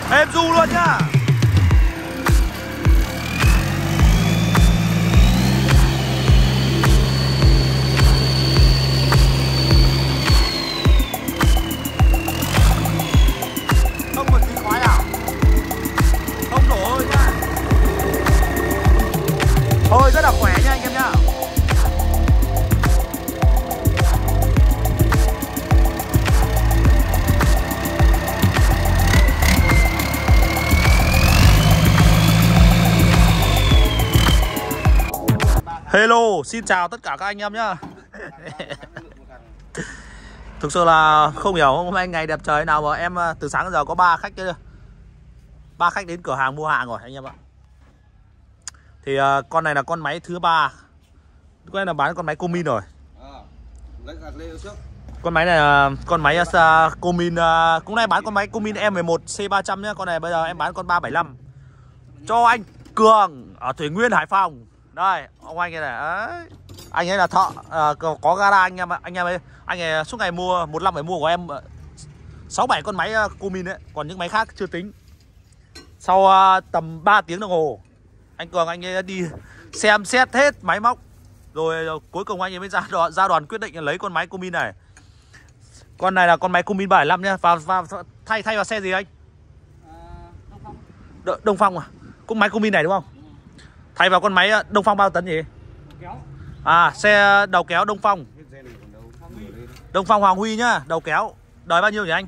Êm du luôn nhá. Không một tí khói à? Không nổ thôi nhá. Thôi rất là khỏe nha anh em nhá. Hello, xin chào tất cả các anh em nhá. Thực sự là không hiểu hôm nay ngày đẹp trời nào mà em từ sáng đến giờ có 3 khách kia. 3 khách đến cửa hàng mua hàng rồi anh em ạ. Thì con này là con máy thứ 3. Con này là bán con máy Comin rồi. Con máy này là con máy Comin, cũng này bán con máy Comin M11 C300 nhá. Con này bây giờ em bán con 375 cho anh Cường ở Thủy Nguyên, Hải Phòng. Đây, ông anh này đấy. Anh ấy là thợ có gara anh ấy suốt ngày mua, một năm phải mua của em 6-7 con máy Comin đấy, còn những máy khác chưa tính. Sau tầm 3 tiếng đồng hồ, anh Cường anh ấy đi xem xét hết máy móc rồi cuối cùng anh ấy mới ra đoàn quyết định lấy con máy Comin này. Con này là con máy Comin 75 nhá. Và thay vào xe gì anh? Đông Phong à? Cũng máy Comin này đúng không? Thay vào con máy Đông Phong bao tấn gì? À, xe đầu kéo Đông Phong. Đông Phong Hoàng Huy nhá, đầu kéo. Đời bao nhiêu nhỉ anh?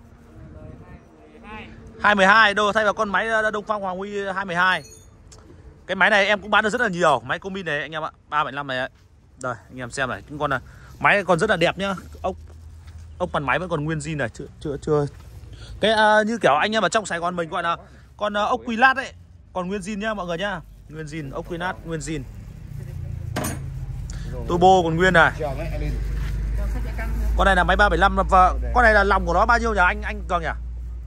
212 đô, thay vào con máy Đông Phong Hoàng Huy 212. Cái máy này em cũng bán được rất là nhiều. Máy Comin này anh em ạ, 375 này. Đây, anh em xem này, những con máy còn rất là đẹp nhá. Ốc bàn máy vẫn còn nguyên zin này, chưa. Cái như kiểu anh em ở trong Sài Gòn mình gọi là con ốc quy lát ấy, còn nguyên zin nhá mọi người nhá. Nguyên zin, ốc quy lát nguyên zin. Turbo còn nguyên này. Con này là máy 375 và con này là lòng của nó bao nhiêu nhỉ anh Cường nhỉ?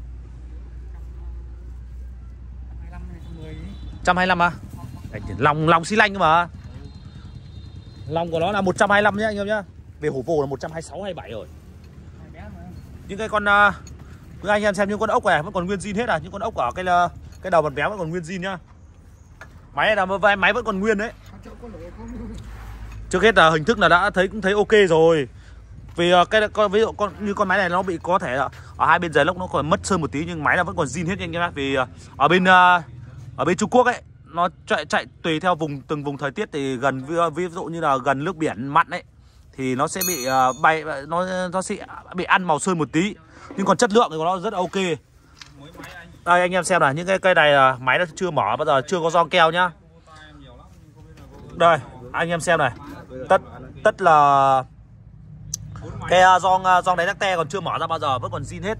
125 à? Lòng xi lanh cơ mà. Lòng của nó là 125 nhá anh em nhá. Về hổ vồ là 126 27 rồi. Những cái con anh em xem những con ốc này vẫn còn nguyên zin hết à, những con ốc ở cái đầu bàn béo vẫn còn nguyên zin nhá. Máy này là máy vẫn còn nguyên đấy. Trước hết là hình thức là đã cũng thấy ok rồi. Vì ví dụ như con máy này nó bị có thể ở hai bên giày lốc nó còn mất sơn một tí, nhưng máy là vẫn còn zin hết anh em. Vì ở bên Trung Quốc ấy nó chạy tùy theo từng vùng thời tiết, thì ví dụ như là gần nước biển mặn ấy thì nó sẽ bị nó sẽ bị ăn màu sơn một tí, nhưng còn chất lượng thì của nó rất ok. Đây anh em xem này, những cái cây này là máy nó chưa mở bao giờ, chưa có gioăng keo nhá. Đây anh em xem này, tất là cái gioăng đáy tắc te còn chưa mở ra bao giờ, vẫn còn zin hết,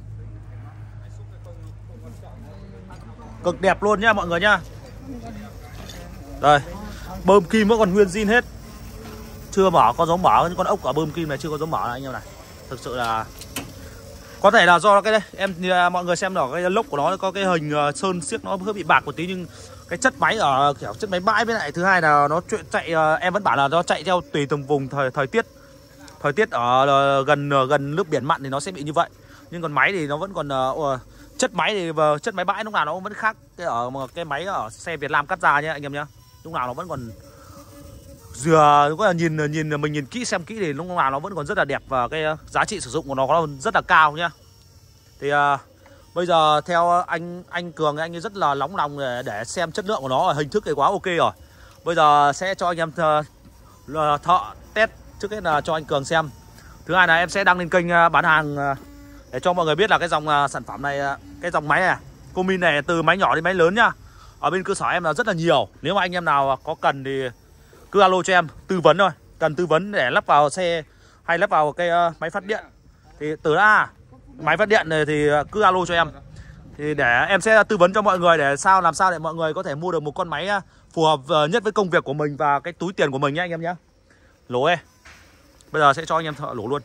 cực đẹp luôn nhá mọi người nhá. Đây bơm kim vẫn còn nguyên zin hết, chưa mở, có giống mở. Những con ốc ở bơm kim này chưa có giống mở này anh em này. Thực sự là có thể là do cái đây em mọi người xem ở cái lốc của nó có cái hình sơn xiếc nó hơi bị bạc một tí, nhưng cái chất máy ở kiểu chất máy bãi, với lại thứ hai là nó chạy em vẫn bảo là nó chạy theo tùy từng vùng thời tiết ở gần nước biển mặn thì nó sẽ bị như vậy. Nhưng còn máy thì nó vẫn còn chất máy bãi lúc nào nó vẫn khác cái máy ở xe Việt Nam cắt ra nhá anh em nhá. Lúc nào nó vẫn còn có là mình nhìn kỹ xem kỹ thì lúc nào nó vẫn còn rất là đẹp, và cái giá trị sử dụng của nó rất là cao nhá. Thì bây giờ theo anh Cường anh ấy rất là nóng lòng để xem chất lượng của nó, hình thức thì quá ok rồi. Bây giờ sẽ cho anh em thợ test, trước hết là cho anh Cường xem. Thứ hai là em sẽ đăng lên kênh bán hàng để cho mọi người biết là cái dòng sản phẩm này, cái dòng máy này Comin này, từ máy nhỏ đến máy lớn nhá. Ở bên cơ sở em là rất là nhiều. Nếu mà anh em nào có cần thì cứ alo cho em tư vấn thôi. Cần tư vấn để lắp vào xe hay lắp vào cái máy phát điện thì máy phát điện này thì cứ alo cho em. Thì để em sẽ tư vấn cho mọi người để làm sao để mọi người có thể mua được một con máy phù hợp nhất với công việc của mình và cái túi tiền của mình nhá anh em nhé. Lỗ ấy. Bây giờ sẽ cho anh em thợ lỗ luôn.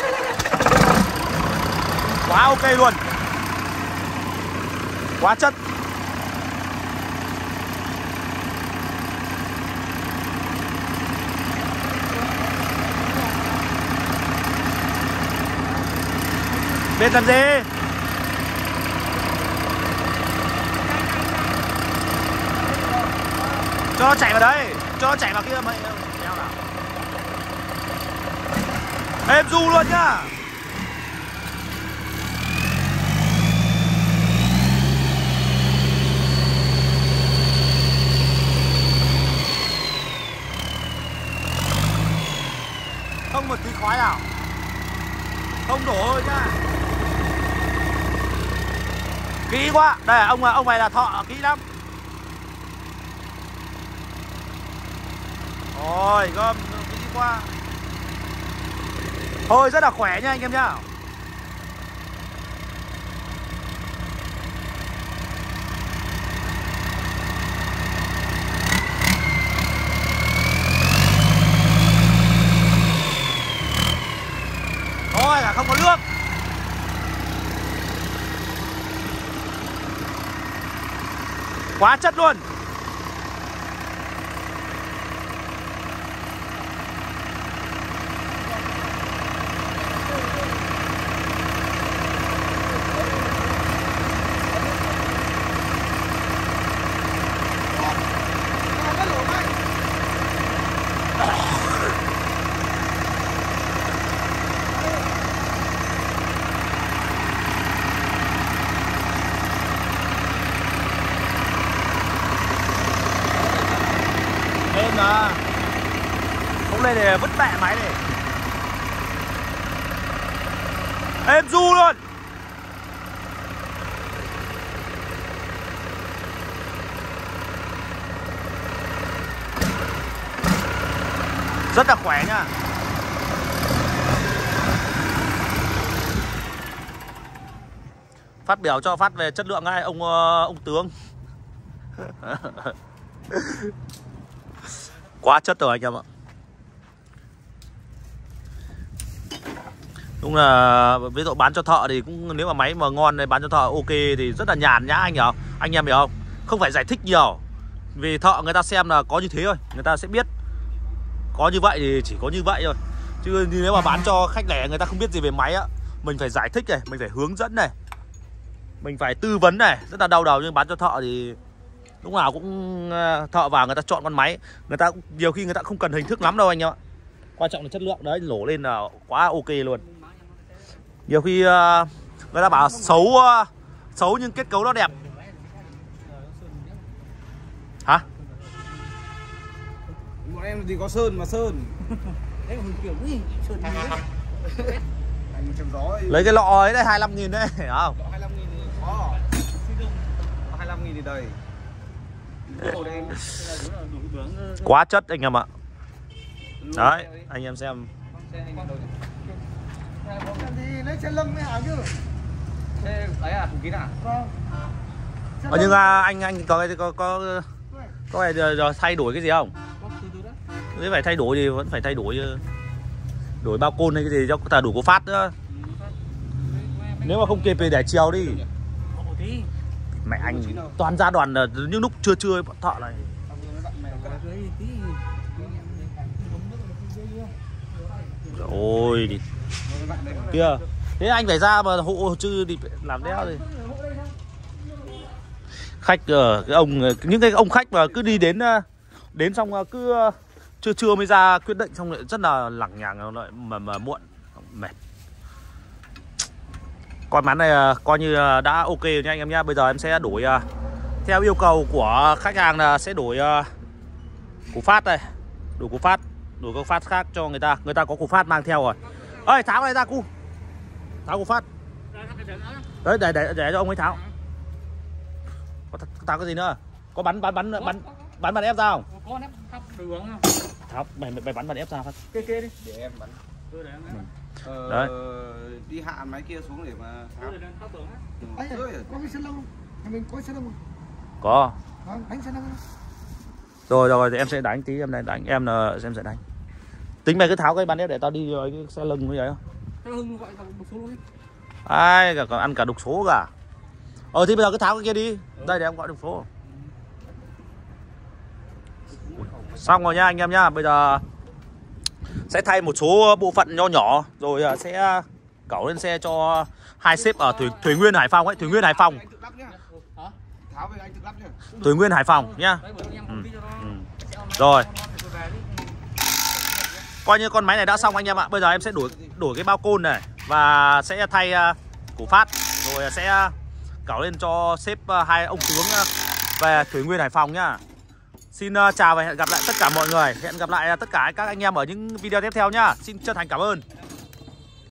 Quá ok luôn. Quá chất. Bên cần gì? Cho nó chạy vào đấy, cho nó chạy vào kia mày đeo nào. Êm du luôn nhá. Không một tí khói nào. Không đổ thôi nhá. Kỹ quá. Đây ông này là thợ kỹ lắm. Rồi gom kỹ quá. Thôi rất là khỏe nha anh em nhá. Thôi là không có nước. Quá chất luôn. Lên mà. Không lên để vứt mẹ máy này. Êm du luôn. Rất là khỏe nha. Phát biểu cho phát về chất lượng ngay ông tướng. Quá chất rồi anh em ạ. Đúng là ví dụ bán cho thợ thì cũng nếu mà máy mà ngon này bán cho thợ ok thì rất là nhàn nhã anh hiểu không? Anh em hiểu không? Không phải giải thích nhiều. Vì thợ người ta xem là có như thế thôi, người ta sẽ biết. Có như vậy thì chỉ có như vậy thôi. Chứ nếu mà bán cho khách lẻ người ta không biết gì về máy á, mình phải giải thích này, mình phải hướng dẫn này, mình phải tư vấn này, rất là đau đầu. Nhưng bán cho thợ thì lúc nào cũng thợ vào người ta chọn con máy, người ta nhiều khi người ta không cần hình thức lắm đâu anh em ạ. Quan trọng là chất lượng đấy, nổ lên là quá ok luôn. Nhiều khi người ta bảo xấu nhưng kết cấu nó đẹp. Hả? Bọn em thì có sơn mà sơn. Đấy còn kiểu gì? Sơn gì đấy? Anh trong gió ấy. Lấy cái lọ ấy đấy 25.000 đấy, hiểu không? Lọ 25.000 thì có. Lọ 25.000 thì đầy. Quá chất anh em ạ. Đấy, anh em xem. Thì lấy xe lưng mới hả chứ? Thế đấy à, phụ kín à? Vâng. Nhưng anh có phải thay đổi cái gì không? Nếu phải thay đổi thì vẫn phải thay đổi chứ. Đổi bao côn hay cái gì cho ta đủ có phát nữa. Nếu mà không kịp thì để chiều đi. Mẹ anh toàn ra đoàn là những lúc trưa bọn thợ này. Ôi đi. Kìa. Thế anh phải ra mà hộ chứ đi làm đéo đi. Khách cái những cái ông khách mà cứ đi đến xong cứ trưa mới ra quyết định xong lại rất là lằng nhằng lại mà muộn mệt. Con bán này coi như đã ok rồi nha anh em nhá. Bây giờ em sẽ đổi theo yêu cầu của khách hàng là sẽ đổi củ phát đây, đổi củ phát khác cho người ta có củ phát mang theo rồi. Ơi tháo này ra cu, tháo củ phát đấy để cho ông ấy tháo. Có tháo cái gì nữa? Có bắn ép ra không? Có ép thắp đường không? Tháo mày bắn ép ra phát. Kê đi để em bắn. Đấy. Đi hạ máy kia xuống để mà tháo. Có cái xe lông không? Mình có xe lông không? Có. Đánh xe lông không? Rồi thì em sẽ đánh tí, em đánh em là em sẽ đánh. Tính mày cứ tháo cái bắn ép để tao đi rồi cái xe lưng như vậy không? Xe lông gọi là đục số luôn. Ai còn ăn cả đục số cả. Thì bây giờ cứ tháo cái kia đi. Đây để em gọi đục số. Xong rồi nha anh em nhá. Bây giờ sẽ thay một số bộ phận nho nhỏ rồi sẽ cẩu lên xe cho hai sếp ở Thủy Nguyên Hải Phòng ấy, Thủy Nguyên Hải Phòng. Tháo về anh tự lắp nhá. Thủy Nguyên Hải Phòng nhá. Rồi. Coi như con máy này đã xong anh em ạ. Bây giờ em sẽ đổi cái bao côn này và sẽ thay củ phát, rồi sẽ cảo lên cho sếp hai ông tướng về Thủy Nguyên Hải Phòng nhá. Xin chào và hẹn gặp lại tất cả mọi người. Hẹn gặp lại tất cả các anh em ở những video tiếp theo nhá. Xin chân thành cảm ơn.